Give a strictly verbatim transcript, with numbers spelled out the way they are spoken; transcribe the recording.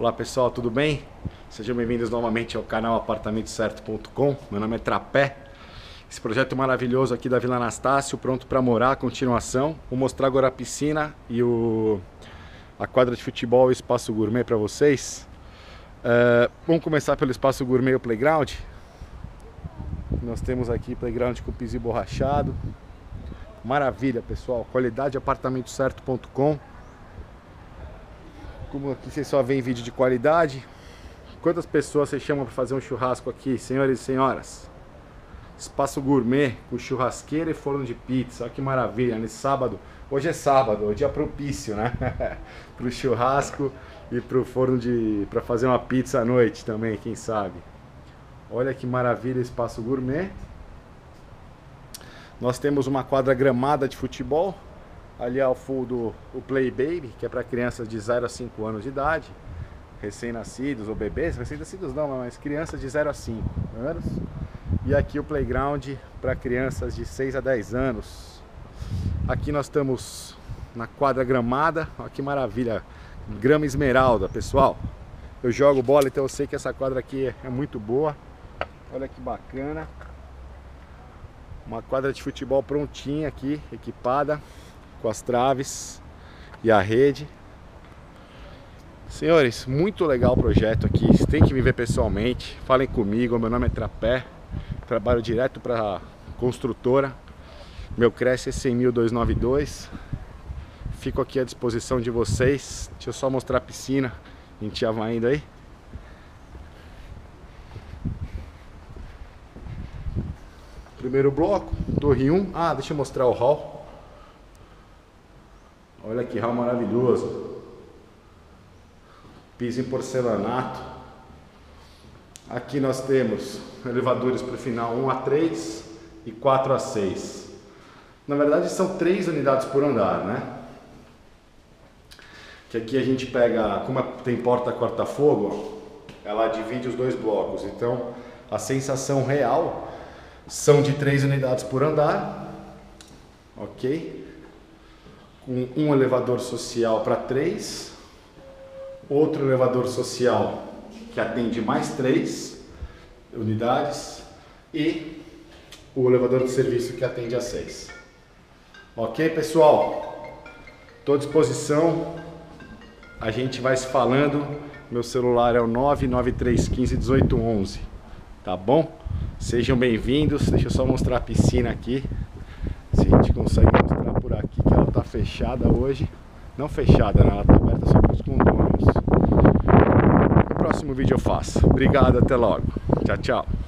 Olá pessoal, tudo bem? Sejam bem-vindos novamente ao canal apartamento certo ponto com. Meu nome é Trapé. Esse projeto maravilhoso aqui da Vila Anastácio, pronto para morar, continuação. Vou mostrar agora a piscina e o... a quadra de futebol e o espaço gourmet para vocês. Uh, vamos começar pelo espaço gourmet e o playground. Nós temos aqui playground com piso emborrachado. Maravilha, pessoal. Qualidade apartamento certo ponto com. Como aqui vocês só veem vídeo de qualidade. Quantas pessoas vocês chamam para fazer um churrasco aqui, senhores e senhoras? Espaço gourmet com churrasqueira e forno de pizza. Olha que maravilha, nesse sábado. Hoje é sábado, é dia propício, né? Para o churrasco e para o forno de... para fazer uma pizza à noite também, quem sabe. Olha que maravilha, espaço gourmet. Nós temos uma quadra gramada de futebol. Ali ao fundo o Play Baby, que é para crianças de zero a cinco anos de idade, recém-nascidos ou bebês, recém-nascidos não, mas crianças de zero a cinco anos. E aqui o playground para crianças de seis a dez anos. Aqui nós estamos na quadra gramada. Olha que maravilha, grama esmeralda, pessoal. Eu jogo bola, então eu sei que essa quadra aqui é muito boa. Olha que bacana. Uma quadra de futebol prontinha aqui, equipada, com as traves e a rede. Senhores, muito legal o projeto aqui. Vocês têm que me ver pessoalmente. Falem comigo, meu nome é Trapé. Trabalho direto para construtora. Meu Cresce é cem mil duzentos e noventa e dois. Fico aqui à disposição de vocês. Deixa eu só mostrar a piscina. A gente já vai indo aí. Primeiro bloco, torre um. Ah, deixa eu mostrar o hall. Olha que hall maravilhoso. Piso em porcelanato. Aqui nós temos elevadores para o final um a três e quatro a seis. Na verdade são três unidades por andar, né? Que aqui a gente pega, como tem porta corta-fogo, ela divide os dois blocos. Então a sensação real são de três unidades por andar, ok? Com um elevador social para três, outro elevador social que atende mais três unidades e o elevador de serviço que atende a seis. Ok, pessoal? Estou à disposição. A gente vai se falando. Meu celular é o nove nove três um cinco um oito um um. Tá bom? Sejam bem-vindos. Deixa eu só mostrar a piscina aqui. Se a gente consegue mostrar por aqui, que ela tá fechada hoje. Não fechada, né? Ela tá aberta só para os condôminos. No próximo vídeo eu faço. Obrigado, até logo. Tchau, tchau.